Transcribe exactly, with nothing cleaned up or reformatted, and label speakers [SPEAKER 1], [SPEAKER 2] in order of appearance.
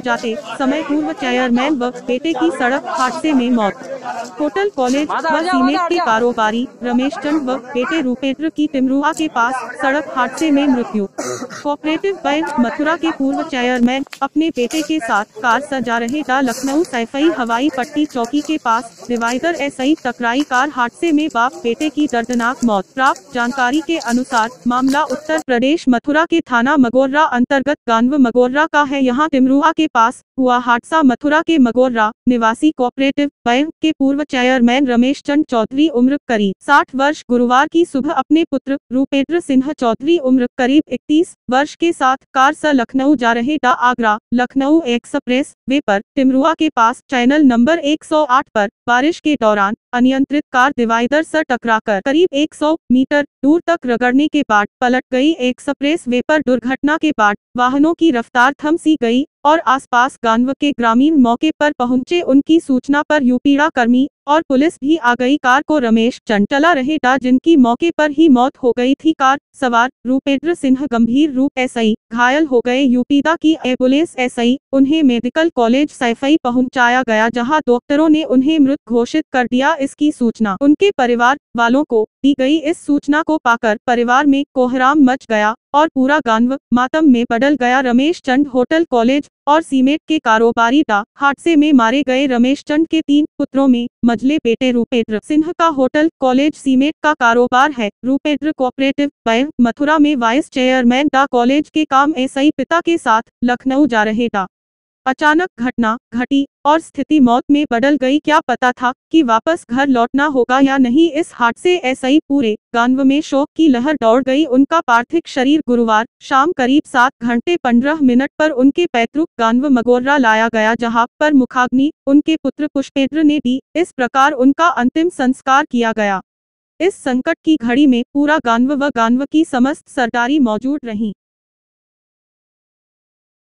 [SPEAKER 1] जाते समय पूर्व चेयरमैन व बेटे की सड़क हादसे में मौत। होटल कॉलेज व सीमेंट के कारोबारी रमेश चंद व बेटे रूपेंद्र की टिमरुआ के पास सड़क हादसे में मृत्यु। कोऑपरेटिव बैंक मथुरा के पूर्व चेयरमैन अपने बेटे के साथ कार सजा रहे टा लखनऊ सैफई हवाई पट्टी चौकी के पास डिवाइडर ऐसी टकराई कार हादसे में बाप बेटे की दर्दनाक मौत। प्राप्त जानकारी के अनुसार मामला उत्तर प्रदेश मथुरा के थाना मगोर्रा अंतर्गत गांव मगोर्रा का है। यहाँ टिमरुआ के पास हुआ हादसा मथुरा के मगोर्रा निवासी कोऑपरेटिव बैंक के पूर्व चेयरमैन रमेश चंद चौधरी उम्र करीब साठ वर्ष गुरुवार की सुबह अपने पुत्र रूपेंद्र सिंह चौधरी उम्र करीब इकतीस वर्ष के साथ कार से लखनऊ जा रहे टा आगरा लखनऊ एक्सप्रेस वे पर टिमरुआ के पास चैनल नंबर एक सौ आठ पर बारिश के दौरान अनियंत्रित कार डिवाइडर से टकराकर करीब सौ मीटर दूर तक रगड़ने के बाद पलट गई। एक्सप्रेस वे पर दुर्घटना के बाद वाहनों की रफ्तार थम सी गई और आसपास गांव के ग्रामीण मौके पर पहुंचे। उनकी सूचना पर यूपीड़ा कर्मी और पुलिस भी आ गई। कार को रमेश चंद चला रहे टा जिनकी मौके पर ही मौत हो गई थी। कार सवार रूपेंद्र सिंह गंभीर रूप ऐसे घायल हो गए। यूपीड़ा की एम्बुलेंस ऐसे उन्हें मेडिकल कॉलेज सैफई पहुंचाया गया, जहां डॉक्टरों ने उन्हें मृत घोषित कर दिया। इसकी सूचना उनके परिवार वालों को दी गई। इस सूचना को पाकर परिवार में कोहराम मच गया और पूरा गांव मातम में बदल गया। रमेश चंद होटल कॉलेज और सीमेंट के कारोबारी टा हादसे में मारे गए। रमेश चंद के तीन पुत्रों में मझले बेटे रूपेंद्र सिंह का होटल कॉलेज सीमेंट का कारोबार है। रूपेंद्र कोऑपरेटिव बैंक मथुरा में वाइस चेयरमैन टा कॉलेज के काम ऐसे ही पिता के साथ लखनऊ जा रहे टा अचानक घटना घटी और स्थिति मौत में बदल गई। क्या पता था कि वापस घर लौटना होगा या नहीं। इस हादसे ऐसे ही पूरे गांव में शोक की लहर दौड़ गई। उनका पार्थिव शरीर गुरुवार शाम करीब सात घंटे पंद्रह मिनट पर उनके पैतृक गांव मगोर्रा लाया गया, जहां पर मुखाग्नि उनके पुत्र पुष्पेंद्र ने दी। इस प्रकार उनका अंतिम संस्कार किया गया। इस संकट की घड़ी में पूरा गांव व गांव की समस्त सरदारी मौजूद रही।